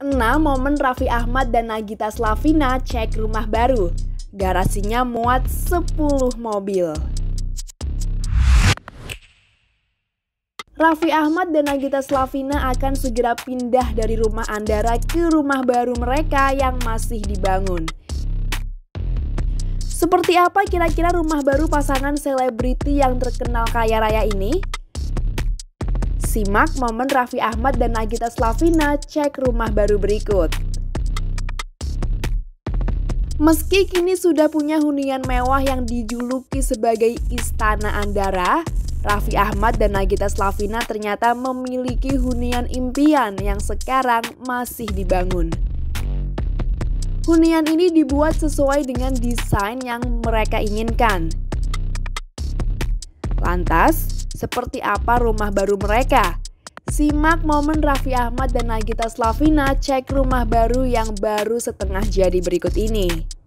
6 momen Raffi Ahmad dan Nagita Slavina cek rumah baru. Garasinya muat 10 mobil. Raffi Ahmad dan Nagita Slavina akan segera pindah dari rumah Andara ke rumah baru mereka yang masih dibangun. Seperti apa kira-kira rumah baru pasangan selebriti yang terkenal kaya raya ini? Simak momen Raffi Ahmad dan Nagita Slavina cek rumah baru berikut. Meski kini sudah punya hunian mewah yang dijuluki sebagai Istana Andara, Raffi Ahmad dan Nagita Slavina ternyata memiliki hunian impian yang sekarang masih dibangun. Hunian ini dibuat sesuai dengan desain yang mereka inginkan. Lantas, seperti apa rumah baru mereka? Simak momen Raffi Ahmad dan Nagita Slavina cek rumah baru yang baru setengah jadi berikut ini.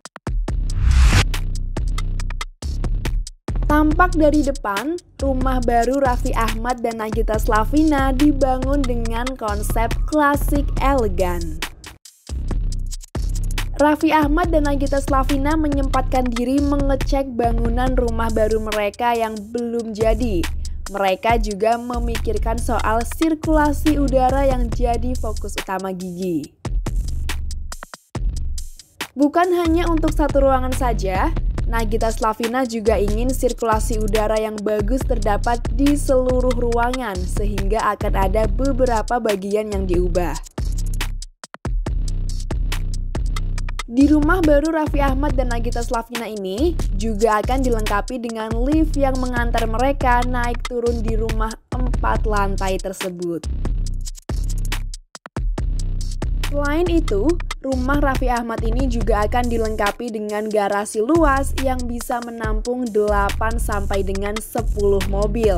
Tampak dari depan, rumah baru Raffi Ahmad dan Nagita Slavina dibangun dengan konsep klasik elegan. Raffi Ahmad dan Nagita Slavina menyempatkan diri mengecek bangunan rumah baru mereka yang belum jadi. Mereka juga memikirkan soal sirkulasi udara yang jadi fokus utama Gigi. Bukan hanya untuk satu ruangan saja, Nagita Slavina juga ingin sirkulasi udara yang bagus terdapat di seluruh ruangan sehingga akan ada beberapa bagian yang diubah. Di rumah baru Raffi Ahmad dan Nagita Slavina ini juga akan dilengkapi dengan lift yang mengantar mereka naik turun di rumah 4 lantai tersebut. Selain itu, rumah Raffi Ahmad ini juga akan dilengkapi dengan garasi luas yang bisa menampung 8 sampai dengan 10 mobil.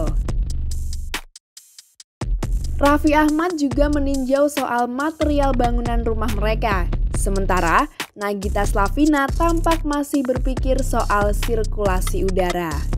Raffi Ahmad juga meninjau soal material bangunan rumah mereka. Sementara, Nagita Slavina tampak masih berpikir soal sirkulasi udara.